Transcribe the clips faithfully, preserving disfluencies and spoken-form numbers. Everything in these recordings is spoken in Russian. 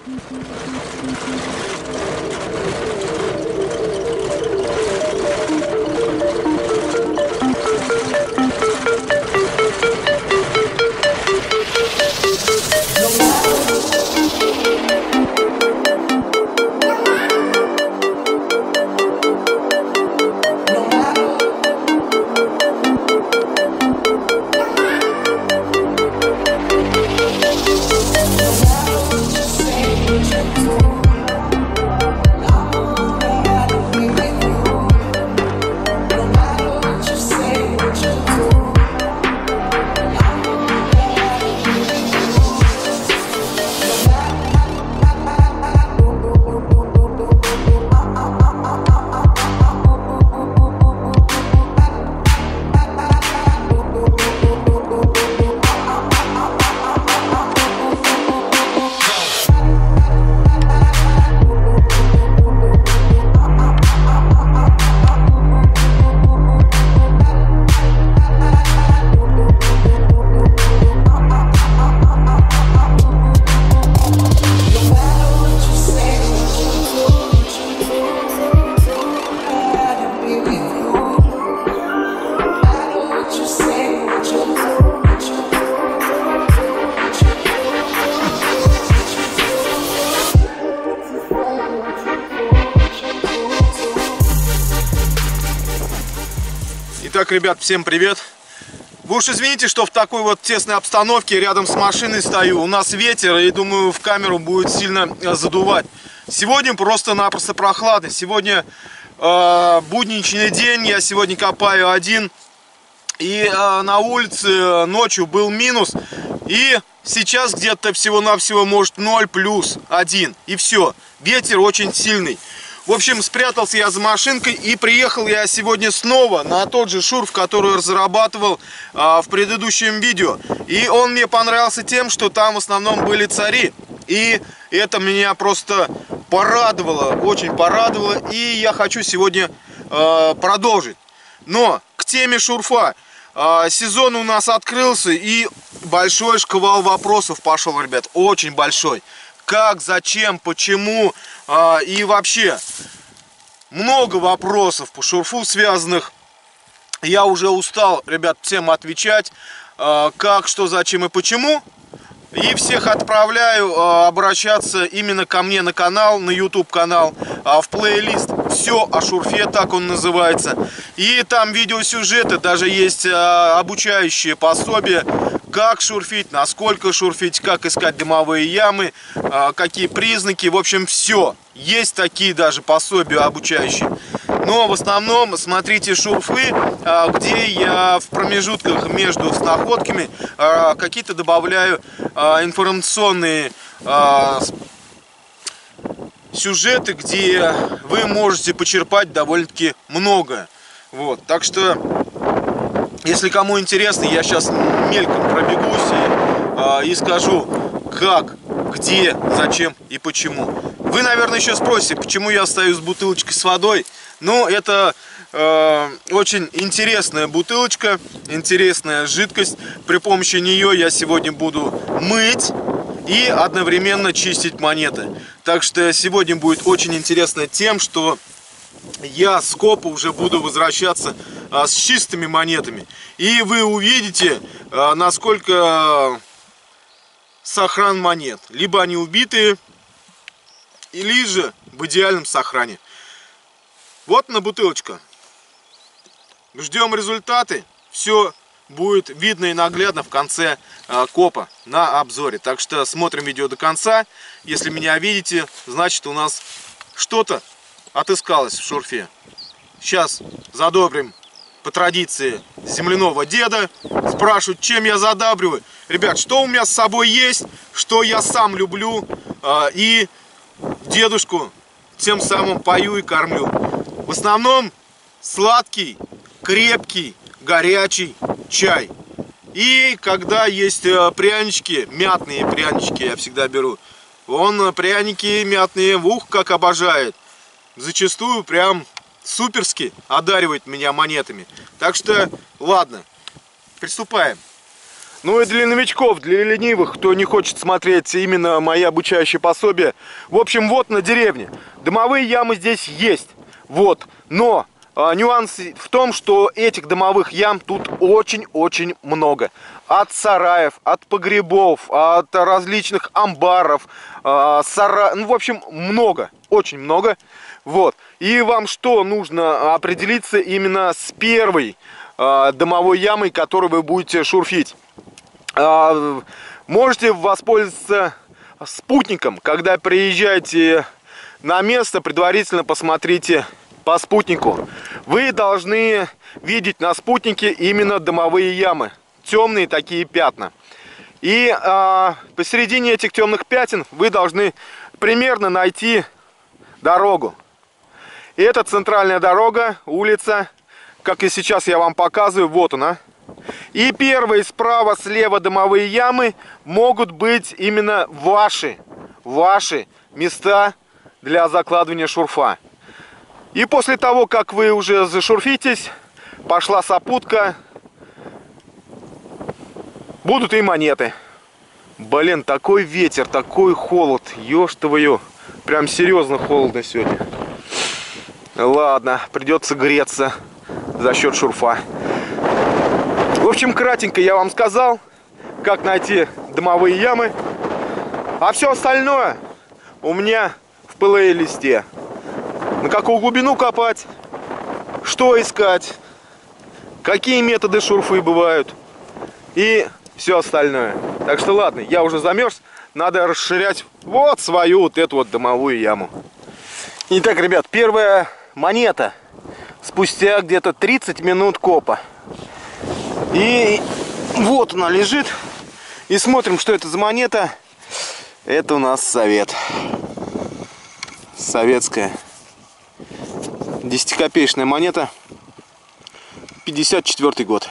Итак, ребят, всем привет! Вы уж извините, что в такой вот тесной обстановке рядом с машиной стою. У нас ветер, и думаю, в камеру будет сильно задувать. Сегодня просто-напросто прохладно. Сегодня э, будничный день, я сегодня копаю один. И э, на улице ночью был минус. И сейчас где-то всего-навсего может ноль плюс один. И все. Ветер очень сильный. В общем, спрятался я за машинкой, и приехал я сегодня снова на тот же шурф, который разрабатывал а, в предыдущем видео. И он мне понравился тем, что там в основном были цари. И это меня просто порадовало, очень порадовало. И я хочу сегодня а, продолжить. Но к теме шурфа. А, сезон у нас открылся, и большой шквал вопросов пошел, ребят. Очень большой. Как, зачем, почему а, и вообще много вопросов по шурфу связанных. Я уже устал, ребят, всем отвечать, а, как, что, зачем и почему. И всех отправляю а, обращаться именно ко мне на канал, на YouTube канал, а, в плейлист «Все о шурфе», так он называется. И там видеосюжеты, даже есть а, обучающие пособия, как шурфить, насколько шурфить, как искать дымовые ямы, а, какие признаки. В общем, все. Есть такие даже пособия обучающие. Но в основном смотрите шурфы, а, где я в промежутках между находками а, какие-то добавляю а, информационные а, сюжеты, где вы можете почерпать довольно-таки много. Вот. Так что, если кому интересно, я сейчас мельком пробегусь и, э, и скажу, как, где, зачем и почему. Вы, наверное, еще спросите, почему я стою с бутылочкой с водой. Ну, это э, очень интересная бутылочка, интересная жидкость. При помощи нее я сегодня буду мыть и одновременно чистить монеты. Так что сегодня будет очень интересно тем, что я с копа уже буду возвращаться а, с чистыми монетами. И вы увидите, а, насколько сохран монет. Либо они убитые, или же в идеальном сохране. Вот на бутылочка. Ждем результаты. Все будет видно и наглядно в конце а, копа на обзоре. Так что смотрим видео до конца. Если меня видите, значит у нас что-то отыскалось в шурфе. Сейчас задобрим по традиции земляного деда. Спрашивают, чем я задабриваю. Ребят, что у меня с собой есть, что я сам люблю, а, и дедушку тем самым пою и кормлю. В основном сладкий, крепкий, горячий чай. И когда есть прянички, мятные прянички я всегда беру. Он пряники мятные, ух, как обожает. Зачастую прям суперски одаривает меня монетами. Так что, ладно, приступаем. Ну и для новичков, для ленивых, кто не хочет смотреть именно мои обучающие пособия. В общем, вот на деревне. Дымовые ямы здесь есть. Вот. Но а, нюанс в том, что этих дымовых ям тут очень-очень много. От сараев, от погребов, от различных амбаров, а, сара... ну, в общем, много. Очень много. Вот. И вам что нужно? Определиться именно с первой а, дымовой ямой, которую вы будете шурфить. Можете воспользоваться спутником. Когда приезжаете на место, предварительно посмотрите по спутнику. Вы должны видеть на спутнике именно дымовые ямы. Темные такие пятна. И а, посередине этих темных пятен вы должны примерно найти дорогу. И это центральная дорога, улица. Как и сейчас я вам показываю, вот она. И первые справа, слева дымовые ямы могут быть именно ваши, ваши места для закладывания шурфа. И после того, как вы уже зашурфитесь, пошла сопутка, будут и монеты. Блин, такой ветер, такой холод, ешь твою, прям серьезно холодно сегодня. Ладно, придется греться за счет шурфа. В общем, кратенько я вам сказал, как найти дымовые ямы. А все остальное у меня в плейлисте. На какую глубину копать, что искать, какие методы шурфы бывают и все остальное. Так что ладно, я уже замерз, надо расширять вот свою вот эту вот дымовую яму. Итак, ребят, первая монета спустя где-то тридцать минут копа. И вот она лежит. И смотрим, что это за монета. Это у нас совет. Советская. десятикопеечная монета. пятьдесят четвёртый год.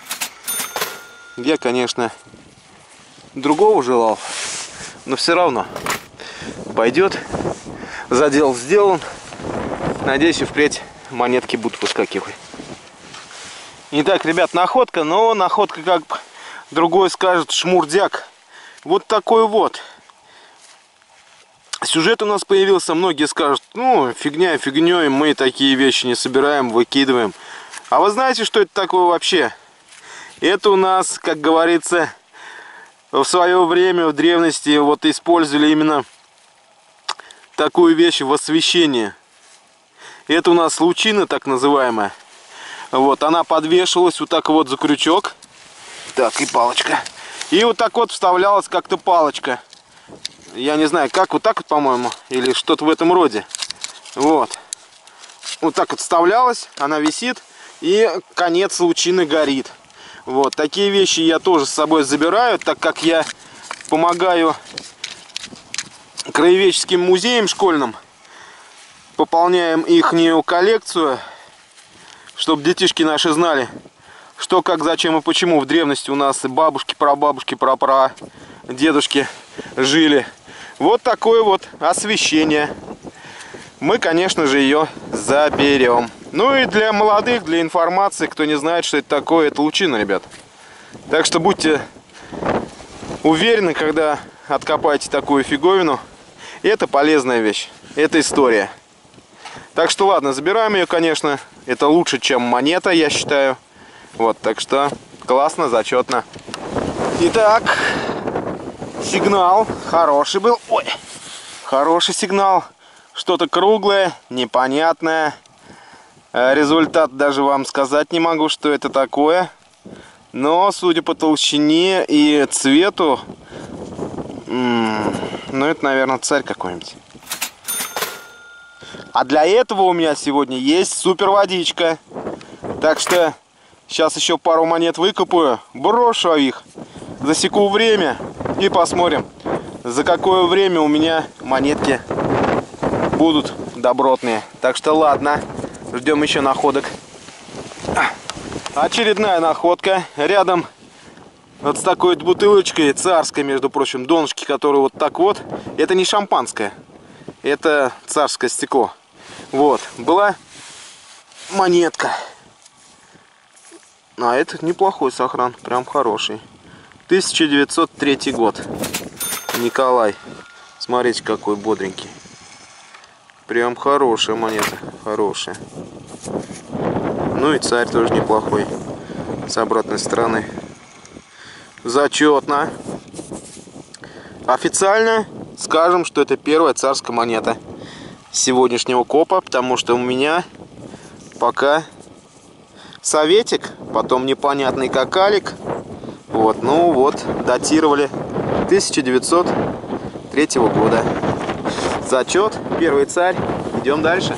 Я, конечно, другого желал. Но все равно пойдет. Задел сделан. Надеюсь, и впредь монетки будут выскакивать. Итак, ребят, находка, но находка, как другой скажет, шмурдяк. Вот такой вот. Сюжет у нас появился, многие скажут, ну, фигня фигней, мы такие вещи не собираем, выкидываем. А вы знаете, что это такое вообще? Это у нас, как говорится, в свое время, в древности, вот использовали именно такую вещь в освещении. Это у нас лучина, так называемая. Вот, она подвешивалась вот так вот за крючок. Так, и палочка. И вот так вот вставлялась как-то палочка. Я не знаю, как, вот так вот, по-моему, или что-то в этом роде. Вот. Вот так вот вставлялась, она висит, и конец лучины горит. Вот, такие вещи я тоже с собой забираю, так как я помогаю краеведческим музеям школьным. Пополняем ихнюю коллекцию, чтобы детишки наши знали, что, как, зачем и почему в древности у нас бабушки, прабабушки, прапра, дедушки жили. Вот такое вот освещение. Мы, конечно же, ее заберем. Ну и для молодых, для информации, кто не знает, что это такое, это лучина, ребят. Так что будьте уверены, когда откопаете такую фиговину. Это полезная вещь, это история. Так что ладно, забираем ее, конечно. Это лучше, чем монета, я считаю. Вот, так что классно, зачетно. Итак, сигнал хороший был. Ой, хороший сигнал. Что-то круглое, непонятное. Результат даже вам сказать не могу, что это такое. Но, судя по толщине и цвету, ну это, наверное, царь какой-нибудь. А для этого у меня сегодня есть супер водичка. Так что сейчас еще пару монет выкопаю, брошу их, засеку время и посмотрим, за какое время у меня монетки будут добротные. Так что ладно, ждем еще находок. Очередная находка рядом вот с такой вот бутылочкой, царской, между прочим, донышки, которые вот так вот. Это не шампанское, это царское стекло. Вот, была монетка. А это неплохой сохран, прям хороший. тысяча девятьсот третий год. Николай. Смотрите, какой бодренький. Прям хорошая монета. Хорошая. Ну и царь тоже неплохой. С обратной стороны. Зачетно. Официально скажем, что это первая царская монета сегодняшнего копа, потому что у меня пока советик, потом непонятный какалик. Вот, ну вот, датировали тысяча девятьсот третьего года. Зачет, первый царь. Идем дальше.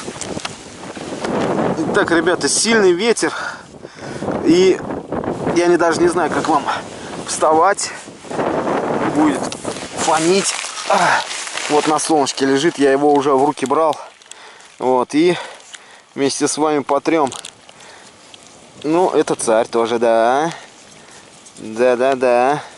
Так, ребята, сильный ветер. И я не, даже не знаю, как вам вставать. Будет фонить. Вот на солнышке лежит, я его уже в руки брал. Вот, и вместе с вами потрем. Ну, это царь тоже, да. Да-да-да.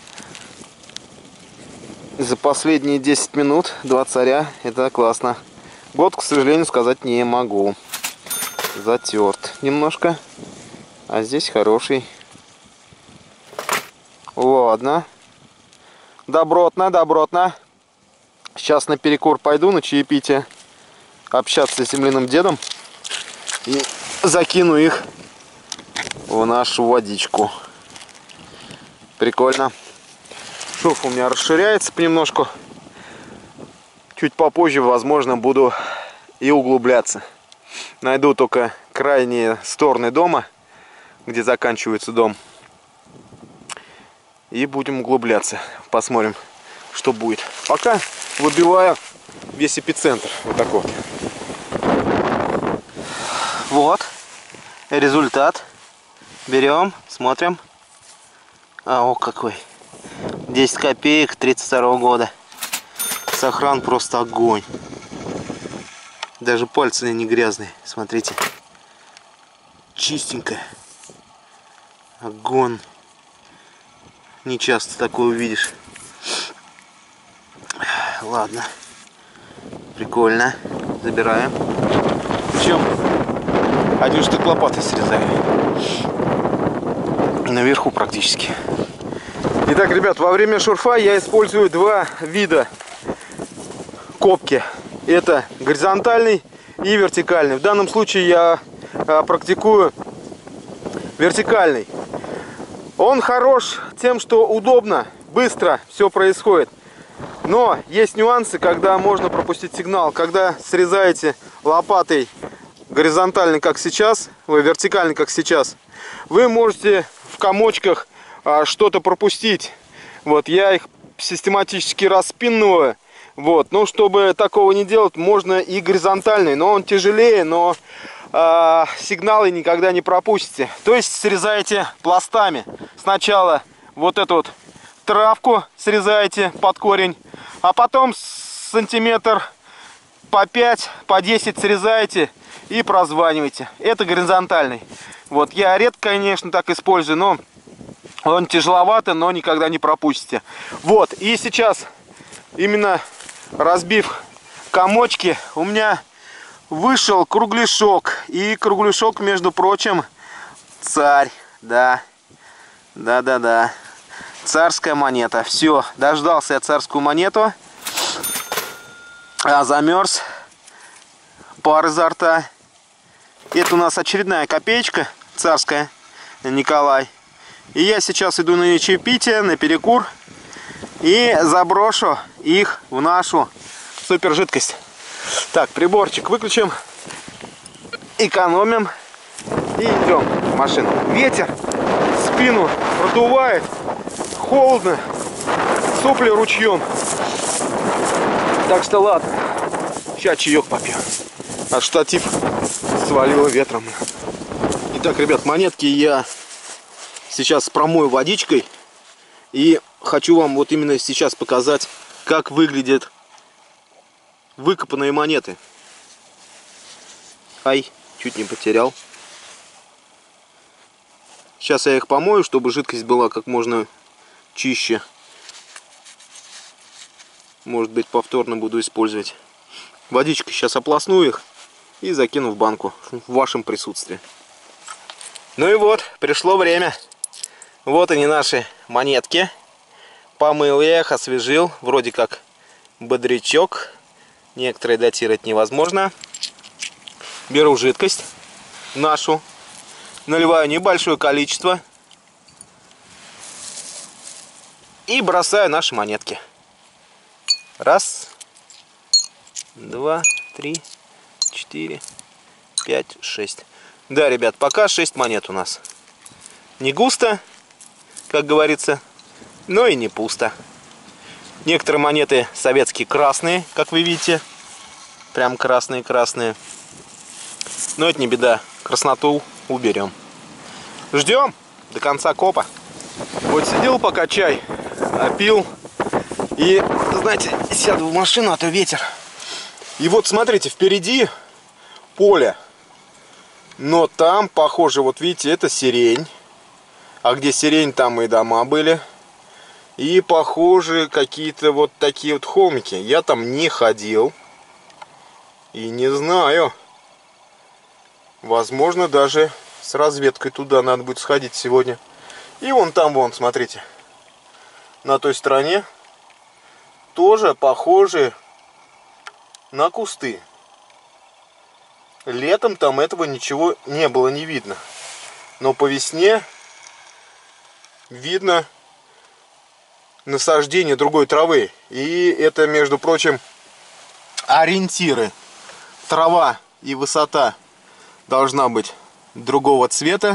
За последние десять минут два царя. Это классно. Год, к сожалению, сказать не могу. Затерт немножко. А здесь хороший. Ладно. Добротно, добротно. Сейчас на перекур пойду, на чаепитие. Общаться с земляным дедом. И закину их в нашу водичку. Прикольно. Шов у меня расширяется понемножку. Чуть попозже, возможно, буду и углубляться. Найду только крайние стороны дома, где заканчивается дом. И будем углубляться. Посмотрим, что будет. Пока выбиваю весь эпицентр. Вот так вот. Вот. Результат. Берем, смотрим. А, о, какой. десять копеек тридцать второго года. Сохран просто огонь. Даже пальцы не грязные. Смотрите. Чистенькая. Огонь. Не часто такое увидишь. Ладно. Прикольно. Забираем. Причем один штук лопатой срезаю. Наверху практически. Итак, ребят, во время шурфа я использую два вида копки. Это горизонтальный и вертикальный. В данном случае я а, практикую вертикальный. Он хорош тем, что удобно, быстро все происходит. Но есть нюансы, когда можно пропустить сигнал. Когда срезаете лопатой горизонтально, как сейчас, вы вертикально, как сейчас, вы можете в комочках а, что-то пропустить. Вот, я их систематически распинываю. Вот, но чтобы такого не делать, можно и горизонтальный, но он тяжелее, но э, сигналы никогда не пропустите. То есть срезаете пластами. Сначала вот эту вот травку срезаете под корень, а потом сантиметр по пять, по десять срезаете и прозваниваете. Это горизонтальный. Вот, я редко, конечно, так использую, но он тяжеловато, но никогда не пропустите. Вот, и сейчас именно разбив комочки, у меня вышел кругляшок. И кругляшок, между прочим, царь. Да, да-да-да. Царская монета. Все, дождался я царскую монету. А замерз. Пар изо рта. Это у нас очередная копеечка царская. Николай. И я сейчас иду на чаепитие, на перекур. И заброшу их в нашу супер жидкость. Так, приборчик выключим. Экономим. И идем в машину. Ветер спину продувает. Холодно. Сопли ручьем. Так что ладно. Сейчас чаек попью. А штатив свалило ветром. Итак, ребят, монетки я сейчас промою водичкой. И хочу вам вот именно сейчас показать, как выглядят выкопанные монеты. Ай, чуть не потерял. Сейчас я их помою, чтобы жидкость была как можно чище. Может быть, повторно буду использовать. Водичкой сейчас ополосну их и закину в банку в вашем присутствии. Ну и вот, пришло время Вот они, наши монетки. Помыл я их, освежил. Вроде как бодрячок. Некоторые датировать невозможно. Беру жидкость нашу. Наливаю небольшое количество. И бросаю наши монетки. Раз. Два. Три. Четыре. Пять. Шесть. Да, ребят, пока шесть монет у нас. Не густо, как говорится, но и не пусто. Некоторые монеты советские красные, как вы видите. Прям красные-красные. Но это не беда. Красноту уберем. Ждем до конца копа. Вот сидел пока чай пил. И, знаете, сяду в машину, а то ветер. И вот смотрите, впереди поле. Но там, похоже, вот видите, это сирень. А где сирень, там и дома были. И, похоже, какие-то вот такие вот холмики. Я там не ходил. И не знаю. Возможно, даже с разведкой туда надо будет сходить сегодня. И вон там, вон, смотрите. На той стороне тоже похожи на кусты. Летом там этого ничего не было, не видно. Но по весне видно насаждение другой травы. И это, между прочим, ориентиры. Трава и высота должна быть другого цвета.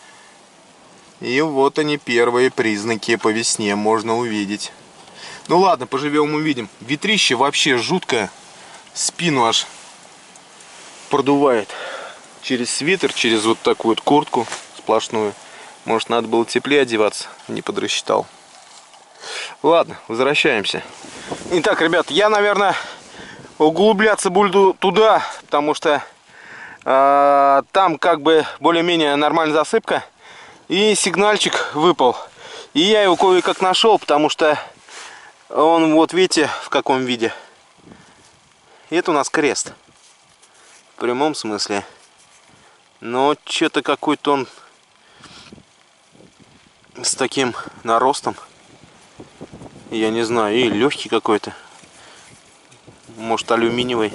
И вот они, первые признаки по весне можно увидеть. Ну ладно, поживем увидим. Ветрище вообще жуткое. Спину аж продувает. Через свитер, через вот такую вот куртку сплошную. Может, надо было теплее одеваться. Не подрасчитал. Ладно, возвращаемся. Итак, ребят, я, наверное, углубляться буду туда, потому что э, там как бы более-менее нормальная засыпка. И сигнальчик выпал. И я его кое-как нашел, потому что он, вот видите, в каком виде. И это у нас крест. В прямом смысле. Но что-то какой-то он с таким наростом. Я не знаю, и легкий какой-то. Может, алюминиевый.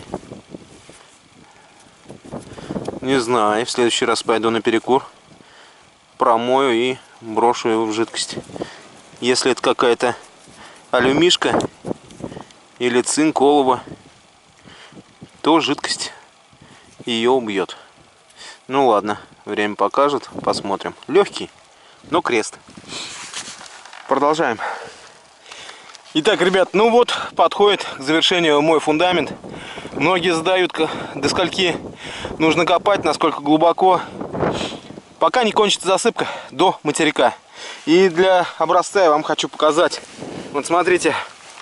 Не знаю, в следующий раз пойду на перекур. Промою и брошу его в жидкость. Если это какая-то алюмишка или цинк, олово, то жидкость ее убьет. Ну ладно, время покажет, посмотрим. Легкий, но крест. Продолжаем. Итак, ребят, ну вот подходит к завершению мой фундамент. Многие задают, до скольки нужно копать, насколько глубоко. Пока не кончится засыпка, до материка. И для образца я вам хочу показать. Вот смотрите.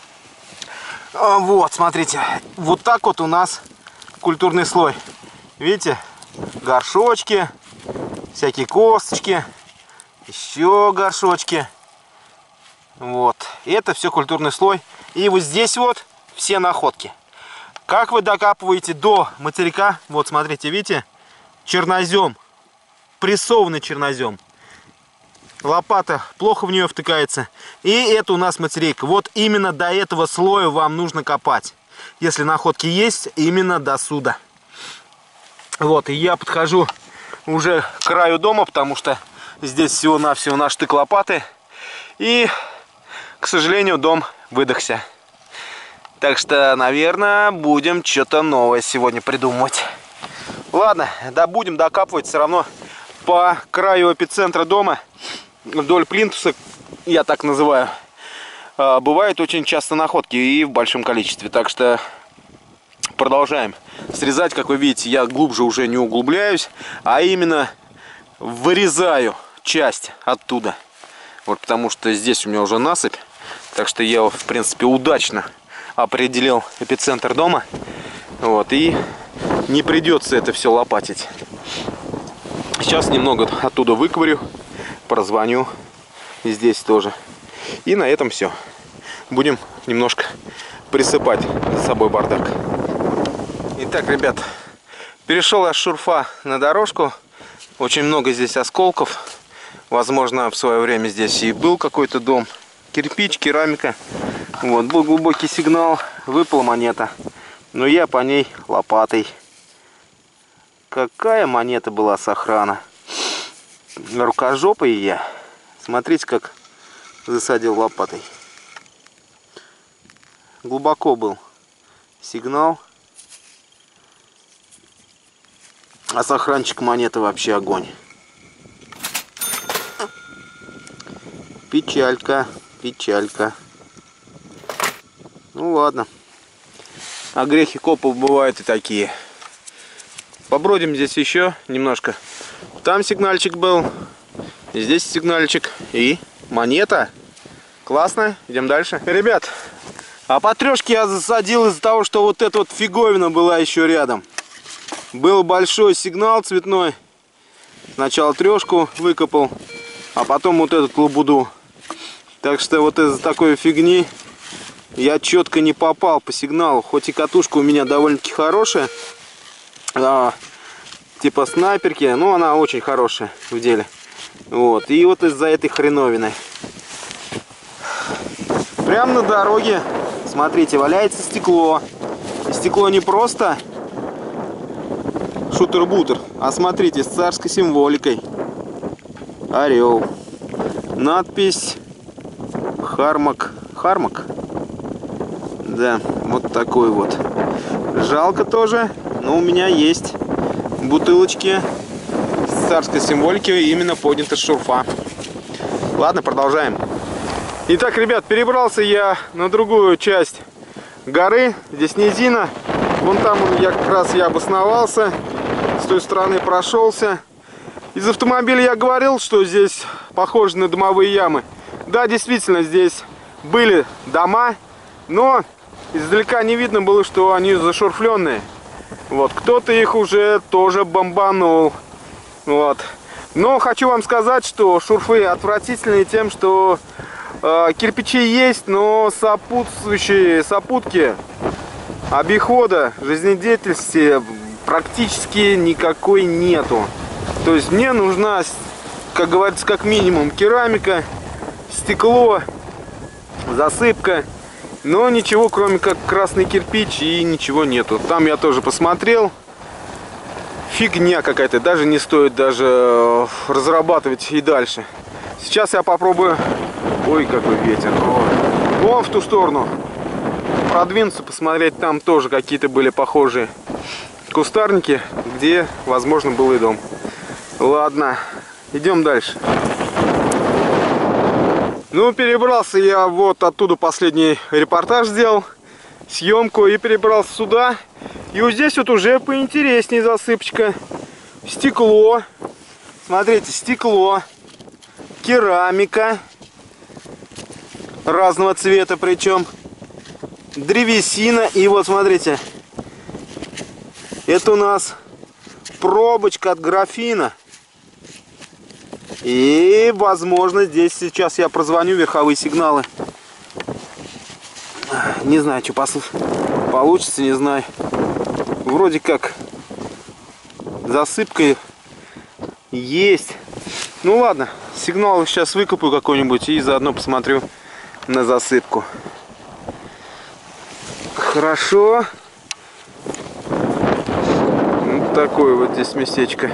Вот, смотрите. Вот так вот у нас культурный слой. Видите? Горшочки, всякие косточки, еще горшочки. Вот. Это все культурный слой. И вот здесь вот все находки. Как вы докапываете до материка? Вот, смотрите, видите? Чернозем. Прессованный чернозем. Лопата плохо в нее втыкается. И это у нас материк. Вот именно до этого слоя вам нужно копать. Если находки есть, именно до сюда. Вот, и я подхожу уже к краю дома, потому что здесь всего-навсего наш штык лопаты. И, к сожалению, дом выдохся. Так что, наверное, будем что-то новое сегодня придумывать. Ладно, да будем докапывать все равно. По краю эпицентра дома, вдоль плинтуса, я так называю, бывают очень часто находки и в большом количестве. Так что продолжаем срезать. Как вы видите, я глубже уже не углубляюсь, а именно вырезаю часть оттуда. Вот, потому что здесь у меня уже насыпь. Так что я, в принципе, удачно определил эпицентр дома. Вот, и не придется это все лопатить. Сейчас немного оттуда выковырю, прозвоню здесь тоже. И на этом все. Будем немножко присыпать за собой бардак. Итак, ребят, перешел я с шурфа на дорожку. Очень много здесь осколков. Возможно, в свое время здесь и был какой-то дом. Кирпич, керамика. Вот, был глубокий сигнал, выпала монета. Но я по ней лопатой. Какая монета была с охрана. Рукожопый я. Смотрите, как засадил лопатой. Глубоко был сигнал. А сохранчик монеты вообще огонь. Печалька, печалька. Ну ладно. А грехи копов бывают и такие. Побродим здесь еще немножко. Там сигнальчик был. Здесь сигнальчик. И монета. Классно. Идем дальше. Ребят, а по трешке я засадил из-за того, что вот эта вот фиговина была еще рядом. Был большой сигнал цветной. Сначала трешку выкопал, а потом вот эту лабуду. Так что вот из-за такой фигни я четко не попал по сигналу. Хоть и катушка у меня довольно-таки хорошая. А, типа снайперки. Но она очень хорошая в деле. Вот. И вот из-за этой хреновины. Прямо на дороге, смотрите, валяется стекло. И стекло не просто шутер-бутер, а смотрите, с царской символикой. Орел. Надпись Хармак. Хармак? Да, вот такой вот. Жалко тоже, но у меня есть бутылочки с царской символикой, именно подняты с шурфа. Ладно, продолжаем. Итак, ребят, перебрался я на другую часть горы. Здесь низина. Вон там я как раз я обосновался. С той стороны прошелся. Из автомобиля я говорил, что здесь похоже на дымовые ямы. Да, действительно, здесь были дома, но издалека не видно было, что они зашурфленные. Вот, кто-то их уже тоже бомбанул. Вот. Но хочу вам сказать, что шурфы отвратительные тем, что э, кирпичи есть, но сопутствующие сопутки обихода, жизнедеятельности практически никакой нету. То есть мне нужна, как говорится, как минимум керамика, стекло, засыпка. Но ничего, кроме как красный кирпич, и ничего нету. Там я тоже посмотрел. Фигня какая-то. Даже не стоит даже разрабатывать и дальше. Сейчас я попробую... Ой, какой ветер. Вон в ту сторону. Продвинуться, посмотреть. Там тоже какие-то были похожие кустарники, где, возможно, был и дом. Ладно, идем дальше. Ну, перебрался я вот оттуда, последний репортаж сделал, съемку, и перебрался сюда. И вот здесь вот уже поинтереснее засыпочка. Стекло. Смотрите, стекло. Керамика. Разного цвета причем. Древесина. И вот, смотрите. Это у нас пробочка от графина. И, возможно, здесь сейчас я прозвоню верховые сигналы. Не знаю, что получится, не знаю. Вроде как засыпка есть. Ну ладно, сигнал сейчас выкопаю какой-нибудь и заодно посмотрю на засыпку. Хорошо. Вот такое вот здесь местечко.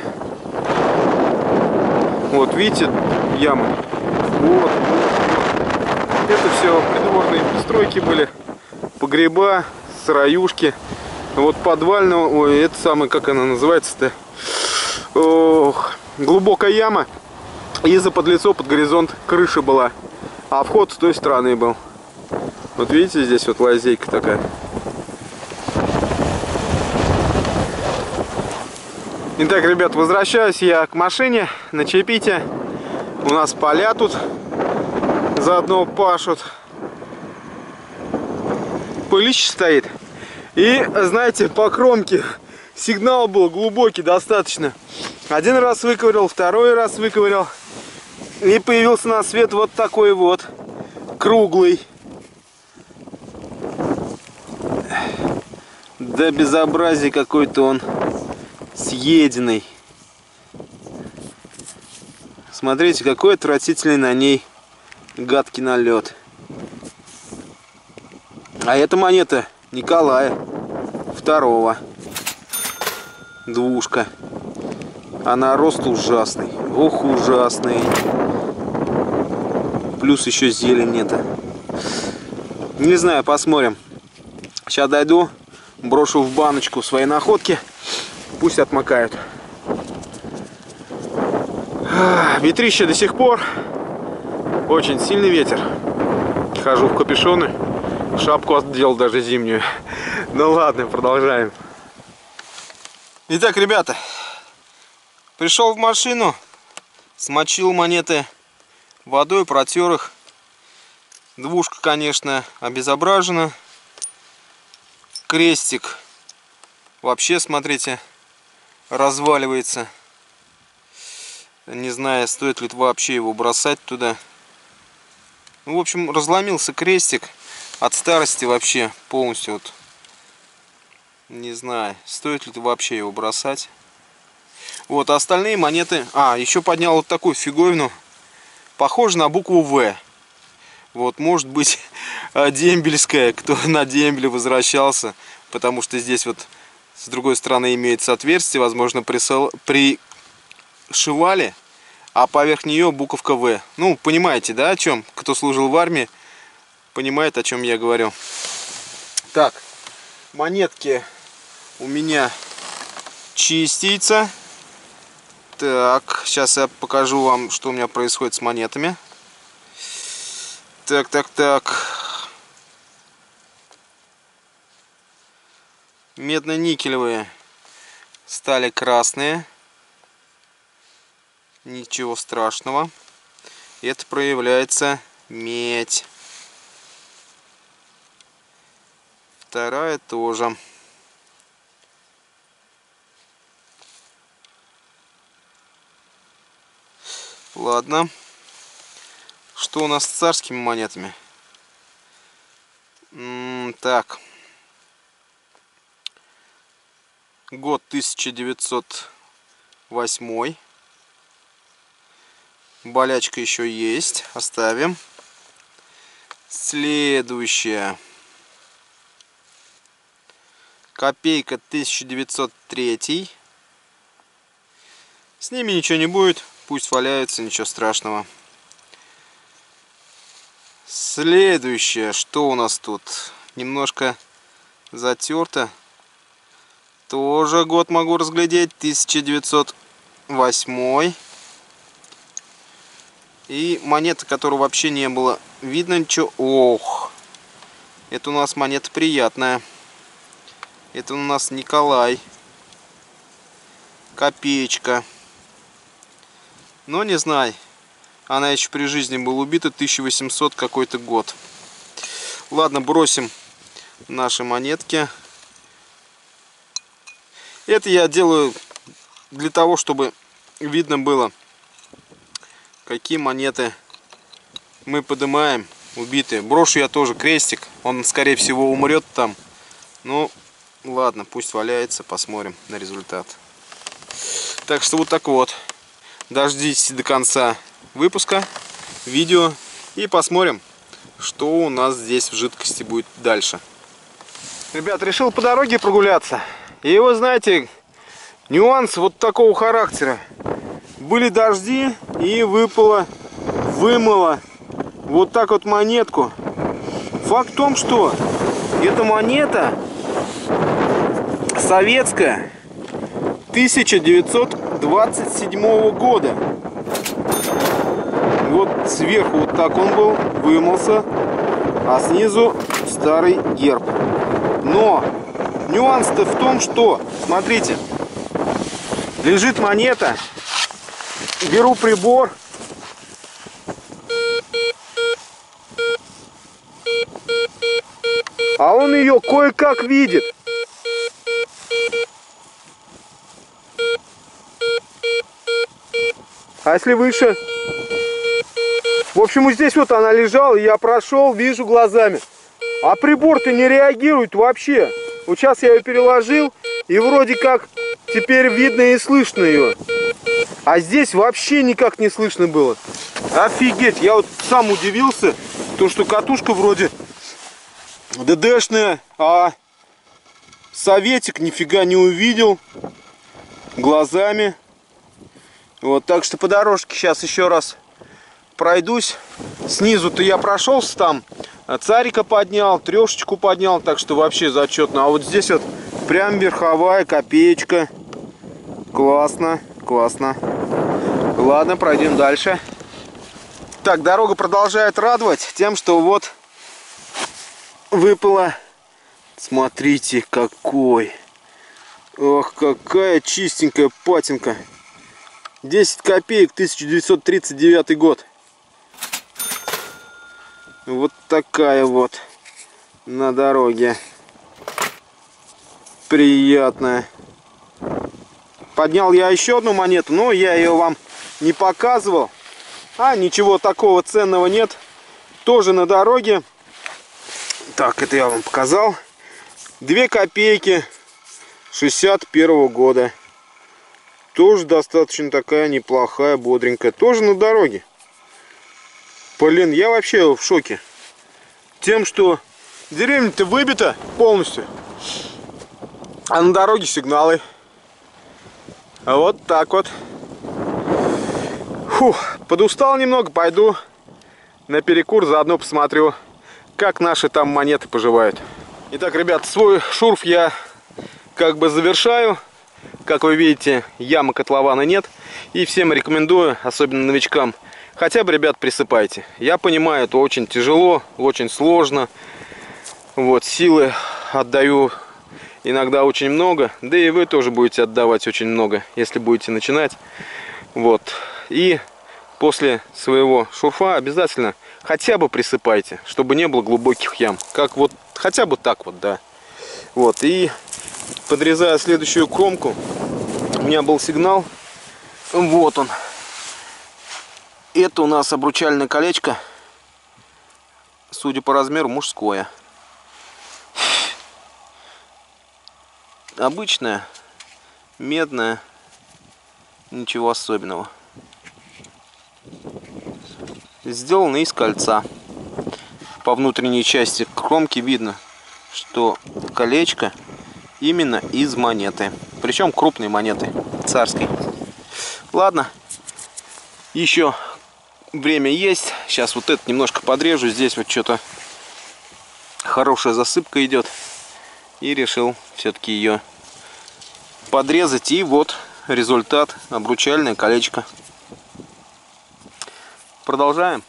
Вот, видите, ямы. Вот, вот. Это все придворные постройки были. Погреба, сыроюшки. Вот подвального, ой, это самое, как она называется-то? Ох, глубокая яма. И за подлицо под горизонт крыша была. А вход с той стороны был. Вот видите, здесь вот лазейка такая. Итак, ребят, возвращаюсь я к машине на чаепитие. У нас поля тут заодно пашут. Пылище стоит. И, знаете, по кромке сигнал был глубокий достаточно. Один раз выковырял, второй раз выковырял. И появился на свет вот такой вот круглый. Да безобразие какой-то он съеденный. Смотрите, какой отвратительный на ней гадкий налет. А это монета Николая второго. Двушка. Она рост ужасный. Ох, ужасный. Плюс еще зелень это. Не знаю, посмотрим. Сейчас дойду, брошу в баночку свои находки. Пусть отмокают. Ветрище до сих пор. Очень сильный ветер. Хожу в капюшоны. Шапку отдел даже зимнюю. Ну ладно, продолжаем. Итак, ребята. Пришел в машину. Смочил монеты водой, протер их. Двушка, конечно, обезображена. Крестик вообще, смотрите, разваливается. Не знаю, стоит ли вообще его бросать туда. Ну, в общем, разломился крестик от старости вообще полностью. Вот. Не знаю, стоит ли вообще его бросать. Вот, а остальные монеты... А, еще поднял вот такую фиговину. Похоже на букву В. Вот, может быть, дембельская, кто на дембеле возвращался. Потому что здесь вот с другой стороны имеется отверстие. Возможно, присыл... пришивали. А поверх нее буковка В. Ну, понимаете, да, о чем? Кто служил в армии, понимает, о чем я говорю. Так, монетки у меня чистятся. Так, сейчас я покажу вам, что у меня происходит с монетами. Так, так, так. Медно-никелевые стали красные. Ничего страшного. Это проявляется медь. Вторая тоже. Ладно. Что у нас с царскими монетами? М-м, так. Год тысяча девятьсот восьмой. Болячка еще есть. Оставим. Следующая. Копейка тысяча девятьсот третий. С ними ничего не будет. Пусть валяются, ничего страшного. Следующее. Что у нас тут? Немножко затерто. Тоже год могу разглядеть. тысяча девятьсот восьмой. И монета, которую вообще не было видно ничего. Ох, это у нас монета приятная. Это у нас Николай. Копеечка. Но не знаю. Она еще при жизни была убита. тысяча восемьсот какой-то год. Ладно, бросим наши монетки. Это я делаю для того, чтобы видно было, какие монеты мы поднимаем убитые. Брошу я тоже крестик. Он, скорее всего, умрет там. Ну, ладно, пусть валяется. Посмотрим на результат. Так что вот так вот. Дождитесь до конца выпуска видео. И посмотрим, что у нас здесь в жидкости будет дальше. Ребят, решил по дороге прогуляться. И вы знаете, нюанс вот такого характера. Были дожди и выпало, вымыло вот так вот монетку. Факт в том, что эта монета советская тысяча девятьсот двадцать седьмого года. Вот сверху вот так он был, вымылся, а снизу старый герб. Но нюанс-то в том, что, смотрите, лежит монета. Беру прибор. А он ее кое-как видит. А если выше? В общем, здесь вот она лежала, я прошел, вижу глазами. А прибор-то не реагирует вообще. Вот сейчас я ее переложил, и вроде как теперь видно и слышно ее. А здесь вообще никак не слышно было. Офигеть, я вот сам удивился, то что катушка вроде ДДшная, а советик нифига не увидел глазами. Вот, так что по дорожке сейчас еще раз пройдусь. Снизу-то я прошелся там, царика поднял, трешечку поднял, так что вообще зачетно. А вот здесь вот прям верховая копеечка. Классно, классно. Ладно, пройдем дальше. Так, дорога продолжает радовать тем, что вот выпало. Смотрите, какой. Ох, какая чистенькая патинка. десять копеек, тысяча девятьсот тридцать девятый год. Вот такая вот на дороге. Приятная. Поднял я еще одну монету, но я ее вам не показывал. А ничего такого ценного нет. Тоже на дороге. Так, это я вам показал. две копейки шестьдесят первого года. Тоже достаточно такая неплохая, бодренькая. Тоже на дороге. Блин, я вообще в шоке. Тем, что деревня-то выбита полностью. А на дороге сигналы. А вот так вот. Фух, подустал немного, пойду на перекур, заодно посмотрю, как наши там монеты поживают. Итак, ребят, свой шурф я как бы завершаю. Как вы видите, ямы котлована нет. И всем рекомендую, особенно новичкам, хотя бы, ребят, присыпайте. Я понимаю, это очень тяжело, очень сложно. Вот, силы отдаю иногда очень много. Да и вы тоже будете отдавать очень много, если будете начинать. Вот. И после своего шурфа обязательно хотя бы присыпайте, чтобы не было глубоких ям. Как вот, хотя бы так вот, да. Вот. И подрезая следующую кромку, у меня был сигнал. Вот он. Это у нас обручальное колечко. Судя по размеру, мужское. Обычное, медное. Ничего особенного. Сделано из кольца. По внутренней части кромки видно, что колечко именно из монеты. Причем крупной монеты, царской. Ладно. Еще время есть. Сейчас вот это немножко подрежу. Здесь вот что-то хорошая засыпка идет. И решил все-таки ее подрезать. И вот результат. Обручальное колечко. Продолжаем.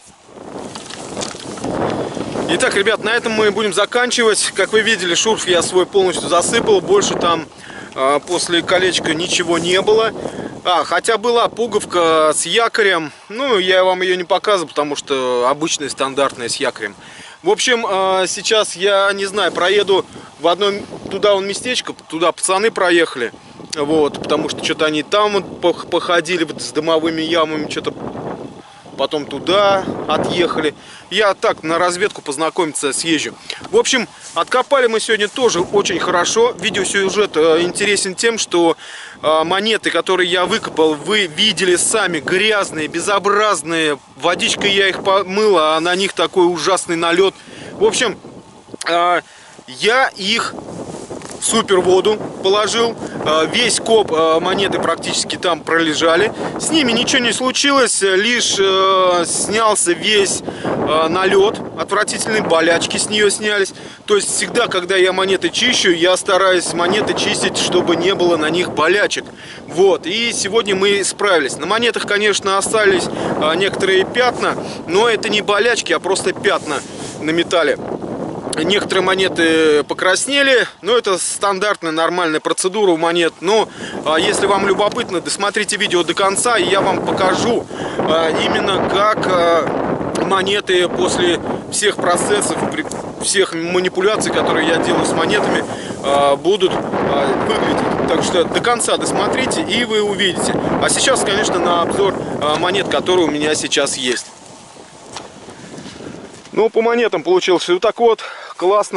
Итак, ребят, на этом мы будем заканчивать. Как вы видели, шурф я свой полностью засыпал. Больше там э, после колечка ничего не было. А, хотя была пуговка с якорем. Ну, я вам ее не показывал, потому что обычная, стандартная с якорем. В общем, э, сейчас я, не знаю, проеду в одно туда вон местечко. Туда пацаны проехали. Вот, потому что что-то они там вот походили вот с дымовыми ямами, что-то потом туда отъехали. Я так на разведку познакомиться съезжу. В общем, откопали мы сегодня тоже очень хорошо. Видеосюжет интересен тем, что монеты, которые я выкопал, вы видели сами, грязные, безобразные. Водичкой я их помыл, а на них такой ужасный налет. В общем, я их в супер воду положил. Весь коп монеты практически там пролежали. С ними ничего не случилось, лишь э, снялся весь э, налет. Отвратительные болячки с нее снялись. То есть всегда, когда я монеты чищу, я стараюсь монеты чистить, чтобы не было на них болячек. Вот, и сегодня мы справились. На монетах, конечно, остались э, некоторые пятна, но это не болячки, а просто пятна на металле. Некоторые монеты покраснели, но это стандартная нормальная процедура у монет. Но а, если вам любопытно, досмотрите видео до конца, и я вам покажу а, именно как а, монеты после всех процессов, всех манипуляций, которые я делаю с монетами, а, будут а, выглядеть. Так что до конца досмотрите, и вы увидите. А сейчас, конечно, на обзор а, монет, которые у меня сейчас есть. Ну, по монетам получилось вот так вот. Классно.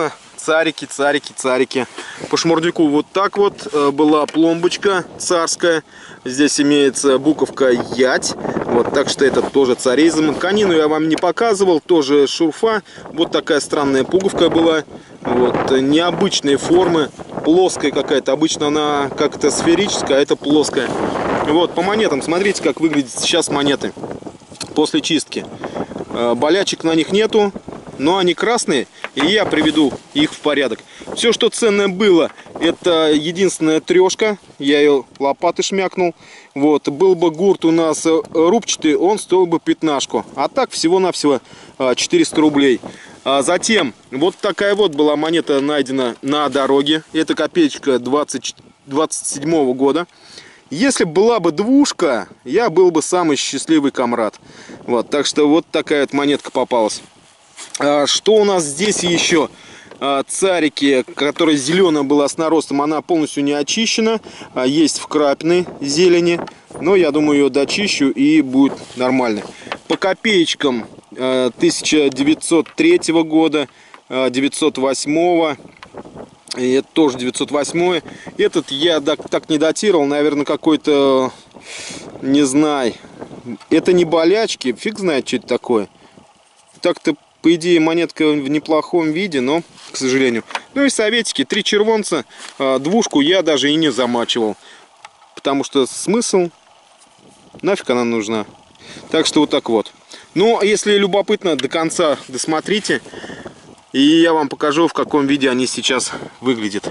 царики, царики, царики. По шмурдяку вот так вот была пломбочка царская. Здесь имеется буковка Ять. Вот, так что это тоже царизм. Конину я вам не показывал, тоже шурфа. Вот такая странная пуговка была. Вот, необычные формы, плоская какая-то. Обычно она как-то сферическая, а это плоская. Вот, по монетам, смотрите, как выглядят сейчас монеты после чистки. Болячек на них нету, но они красные, и я приведу их в порядок. Все, что ценное было, это единственная трешка. Я ее лопатой шмякнул. Вот, был бы гурт у нас рубчатый, он стоил бы пятнашку. А так всего-навсего четыреста рублей. А затем, вот такая вот была монета найдена на дороге. Это копеечка двадцать, двадцать седьмого года. Если была бы двушка, я был бы самый счастливый комрад. Вот, так что вот такая вот монетка попалась. А, что у нас здесь еще? А, царики, которая зеленая была с наростом, она полностью не очищена. А, есть в крапиной зелени. Но я думаю, ее дочищу и будет нормально. По копеечкам а, тысяча девятьсот третьего года, а, девятьсот восьмого. И это тоже девятьсот восьмой. Этот я так, так не датировал. Наверное, какой-то, не знаю. Это не болячки. Фиг знает, что это такое. Так-то, по идее, монетка в неплохом виде, но, к сожалению. Ну и советики. Три червонца. Двушку я даже и не замачивал. Потому что смысл? Нафиг она нужна. Так что вот так вот. Ну, если любопытно, до конца досмотрите. И я вам покажу, в каком виде они сейчас выглядят.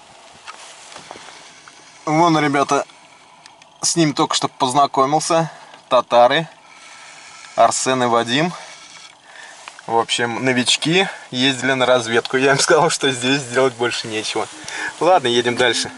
Вон, ребята, с ним только что познакомился. Татары. Арсен и Вадим. В общем, новички ездили на разведку. Я им сказал, что здесь сделать больше нечего. Ладно, едем дальше.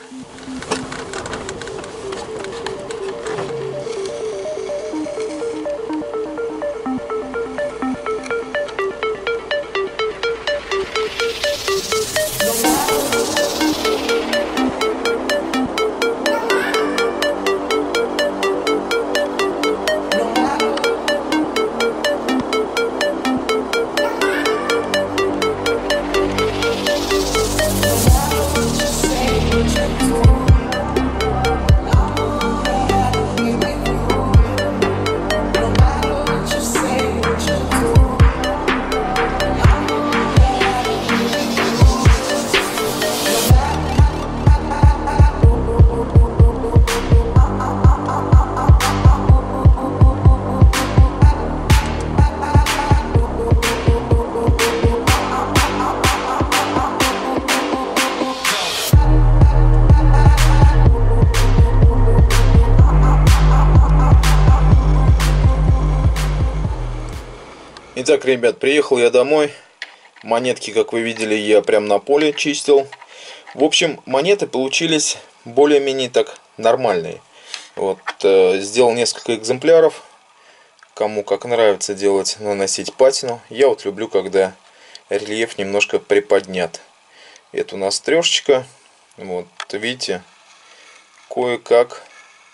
Итак, ребят, приехал я домой. Монетки, как вы видели, я прям на поле чистил. В общем, монеты получились более-менее так нормальные. Вот, э, сделал несколько экземпляров. Кому как нравится делать, наносить патину. Я вот люблю, когда рельеф немножко приподнят. Это у нас трешечка. Вот, видите, кое-как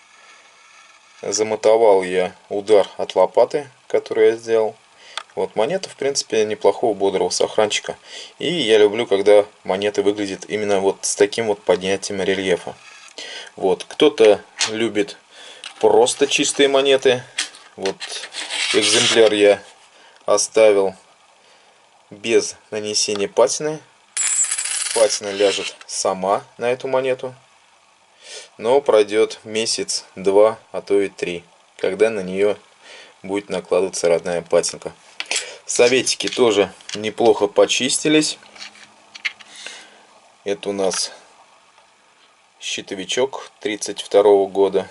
замотовал я удар от лопаты, который я сделал. Вот, монета, в принципе, неплохого бодрого сохранчика. И я люблю, когда монеты выглядят именно вот с таким вот поднятием рельефа. Вот, кто-то любит просто чистые монеты. Вот, экземпляр я оставил без нанесения патины. Патина ляжет сама на эту монету. Но пройдет месяц, два, а то и три, когда на нее будет накладываться родная патинка. Советики тоже неплохо почистились. Это у нас щитовичок тридцать второго года.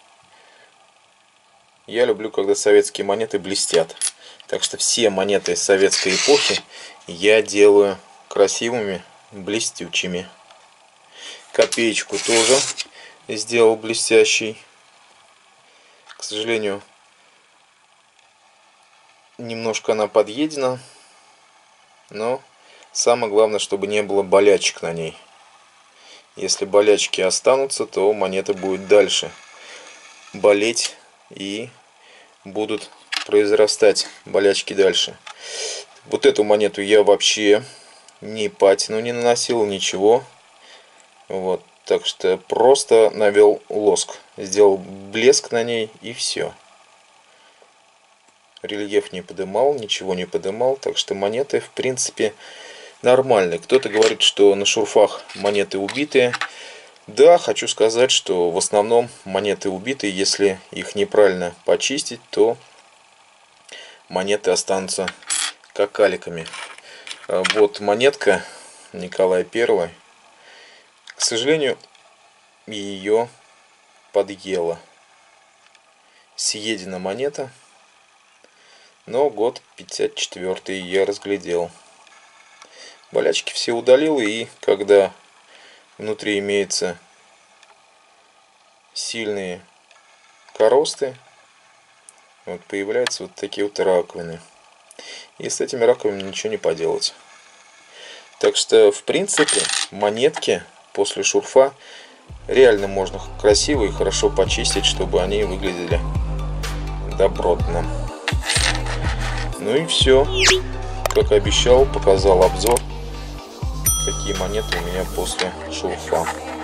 Я люблю, когда советские монеты блестят. Так что все монеты советской эпохи я делаю красивыми, блестючими. Копеечку тоже сделал блестящий. К сожалению, немножко она подъедена, но самое главное, чтобы не было болячек на ней. Если болячки останутся, то монета будет дальше болеть и будут произрастать болячки дальше. Вот эту монету я вообще ни патину не наносил, ничего. Вот, так что просто навел лоск, сделал блеск на ней и все. Рельеф не подымал, ничего не подымал, так что монеты в принципе нормальные. Кто-то говорит, что на шурфах монеты убитые. Да, хочу сказать, что в основном монеты убитые. Если их неправильно почистить, то монеты останутся какаликами. Вот монетка Николая Первого. К сожалению, ее подъела. Съедена монета. Но год пятьдесят четвёртый я разглядел. Болячки все удалил, и когда внутри имеются сильные коросты, вот появляются вот такие вот раковины. И с этими раковинами ничего не поделать. Так что, в принципе, монетки после шурфа реально можно красиво и хорошо почистить, чтобы они выглядели добротно. Ну и все. Как обещал, показал обзор, какие монеты у меня после шурфа.